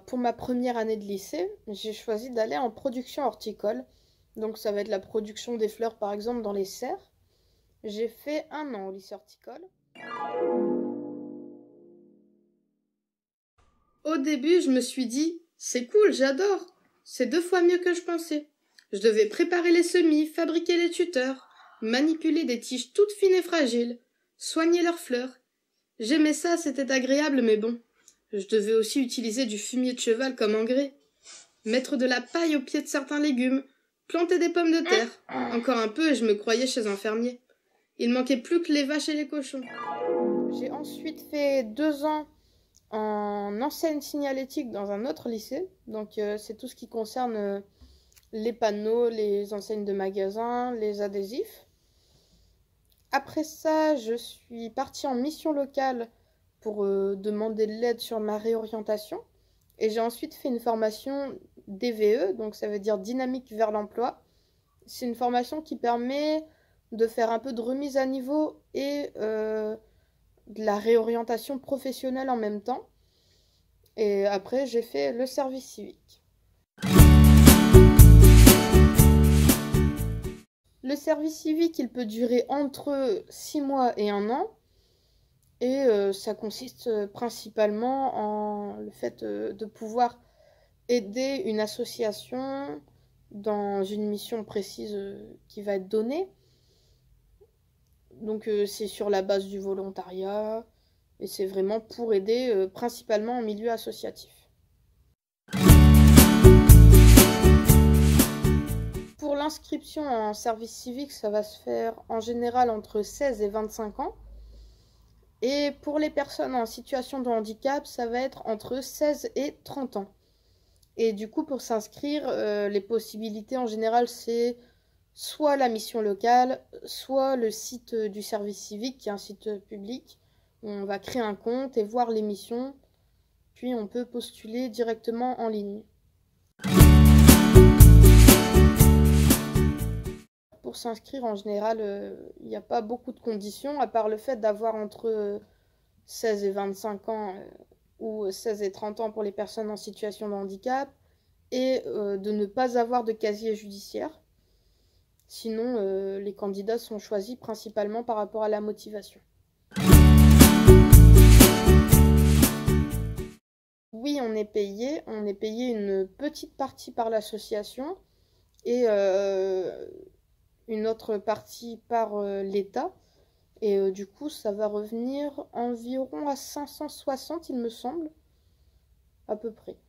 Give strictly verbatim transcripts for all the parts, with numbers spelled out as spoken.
pour ma première année de lycée, j'ai choisi d'aller en production horticole. Donc ça va être la production des fleurs par exemple dans les serres. J'ai fait un an au lycée horticole. Au début, je me suis dit, c'est cool, j'adore. C'est deux fois mieux que je pensais. Je devais préparer les semis, fabriquer les tuteurs, manipuler des tiges toutes fines et fragiles, soigner leurs fleurs. J'aimais ça, c'était agréable, mais bon. Je devais aussi utiliser du fumier de cheval comme engrais, mettre de la paille au pied de certains légumes, planter des pommes de terre. Encore un peu et je me croyais chez un fermier. Il manquait plus que les vaches et les cochons. J'ai ensuite fait deux ans en enseigne signalétique dans un autre lycée. Donc euh, c'est tout ce qui concerne euh, les panneaux, les enseignes de magasins, les adhésifs. Après ça, je suis partie en mission locale pour euh, demander de l'aide sur ma réorientation. Et j'ai ensuite fait une formation D V E, donc ça veut dire dynamique vers l'emploi. C'est une formation qui permet de faire un peu de remise à niveau et euh, de la réorientation professionnelle en même temps. Et après, j'ai fait le service civique. Le service civique, il peut durer entre six mois et un an. Et euh, ça consiste principalement en le fait euh, de pouvoir aider une association dans une mission précise euh, qui va être donnée. Donc euh, c'est sur la base du volontariat et c'est vraiment pour aider euh, principalement en milieu associatif. Pour l'inscription en service civique, ça va se faire en général entre seize et vingt-cinq ans. Et pour les personnes en situation de handicap, ça va être entre seize et trente ans. Et du coup, pour s'inscrire, euh, les possibilités en général, c'est soit la mission locale, soit le site du service civique, qui est un site public. Où on va créer un compte et voir les missions, puis on peut postuler directement en ligne. Pour s'inscrire, en général, il euh, n'y a pas beaucoup de conditions, à part le fait d'avoir entre seize et vingt-cinq ans euh, ou seize et trente ans pour les personnes en situation de handicap, et euh, de ne pas avoir de casier judiciaire. Sinon, euh, les candidats sont choisis principalement par rapport à la motivation. Oui, on est payé. On est payé une petite partie par l'association et euh, une autre partie par euh, l'État. Et euh, du coup, ça va revenir environ à cinq cent soixante, il me semble, à peu près.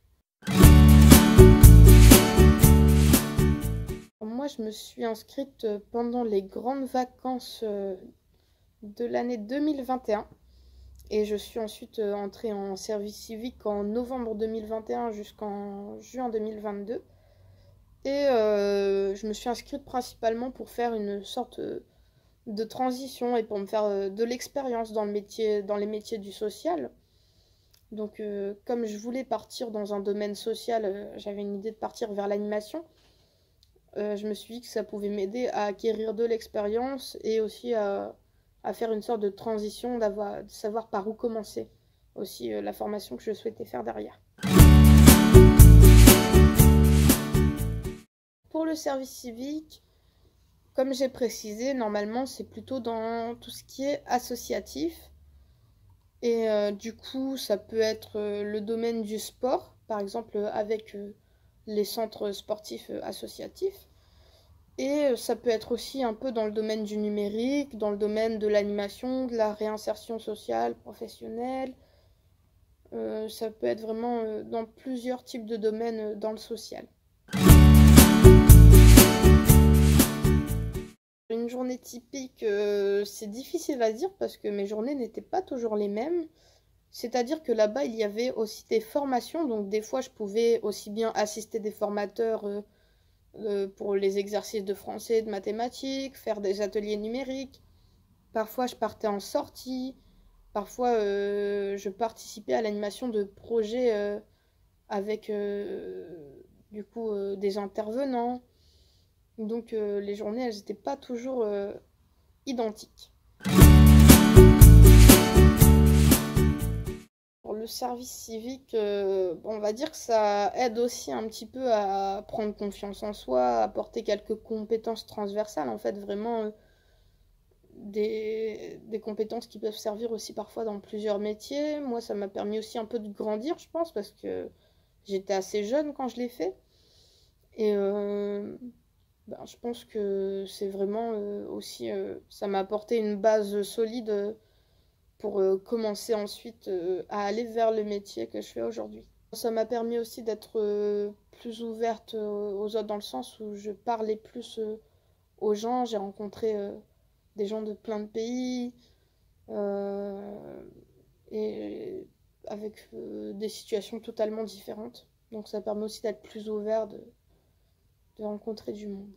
Moi, je me suis inscrite pendant les grandes vacances de l'année deux mille vingt et un. Et je suis ensuite entrée en service civique en novembre deux mille vingt et un jusqu'en juin deux mille vingt-deux. Et euh, je me suis inscrite principalement pour faire une sorte de transition et pour me faire de l'expérience dans le métier, dans les métiers du social. Donc euh, comme je voulais partir dans un domaine social, euh, j'avais une idée de partir vers l'animation. Euh, je me suis dit que ça pouvait m'aider à acquérir de l'expérience et aussi à, à faire une sorte de transition, d'avoir, de savoir par où commencer. Aussi euh, la formation que je souhaitais faire derrière. Pour le service civique, comme j'ai précisé, normalement c'est plutôt dans tout ce qui est associatif. Et euh, du coup, ça peut être euh, le domaine du sport, par exemple euh, avec euh, les centres sportifs euh, associatifs. Et euh, ça peut être aussi un peu dans le domaine du numérique, dans le domaine de l'animation, de la réinsertion sociale, professionnelle. Euh, ça peut être vraiment euh, dans plusieurs types de domaines euh, dans le social. Une journée typique, euh, c'est difficile à dire parce que mes journées n'étaient pas toujours les mêmes. C'est-à-dire que là-bas, il y avait aussi des formations. Donc des fois, je pouvais aussi bien assister des formateurs euh, euh, pour les exercices de français, de mathématiques, faire des ateliers numériques. Parfois, je partais en sortie. Parfois, euh, je participais à l'animation de projets euh, avec euh, du coup euh, des intervenants. Donc euh, les journées, elles n'étaient pas toujours euh, identiques. Pour le service civique, euh, on va dire que ça aide aussi un petit peu à prendre confiance en soi, à apporter quelques compétences transversales, en fait, vraiment euh, des, des compétences qui peuvent servir aussi parfois dans plusieurs métiers. Moi, ça m'a permis aussi un peu de grandir, je pense, parce que j'étais assez jeune quand je l'ai fait. Et euh, ben, je pense que c'est vraiment euh, aussi, euh, ça m'a apporté une base solide pour euh, commencer ensuite euh, à aller vers le métier que je fais aujourd'hui. Ça m'a permis aussi d'être euh, plus ouverte euh, aux autres dans le sens où je parlais plus euh, aux gens. J'ai rencontré euh, des gens de plein de pays euh, et avec euh, des situations totalement différentes. Donc ça permet aussi d'être plus ouvert, de, de rencontrer du monde.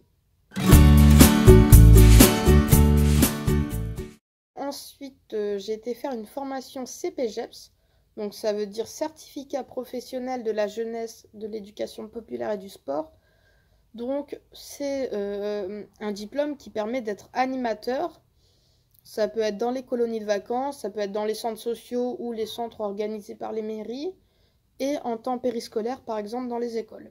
Ensuite, euh, j'ai été faire une formation C P G E P S, donc ça veut dire Certificat professionnel de la jeunesse, de l'éducation populaire et du sport. Donc c'est euh, un diplôme qui permet d'être animateur. Ça peut être dans les colonies de vacances, ça peut être dans les centres sociaux ou les centres organisés par les mairies, et en temps périscolaire, par exemple, dans les écoles.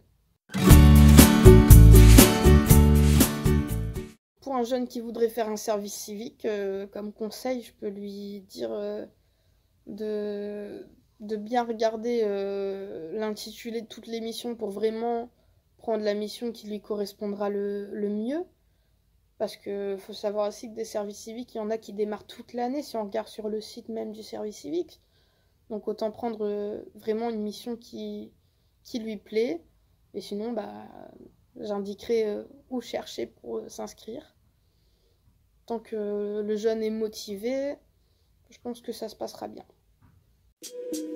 Pour un jeune qui voudrait faire un service civique, euh, comme conseil, je peux lui dire euh, de, de bien regarder euh, l'intitulé de toutes les missions pour vraiment prendre la mission qui lui correspondra le, le mieux. Parce qu'il faut savoir aussi que des services civiques, il y en a qui démarrent toute l'année si on regarde sur le site même du service civique. Donc autant prendre euh, vraiment une mission qui, qui lui plaît. Et sinon, bah, j'indiquerai euh, où chercher pour euh, s'inscrire. Tant que le jeune est motivé, je pense que ça se passera bien.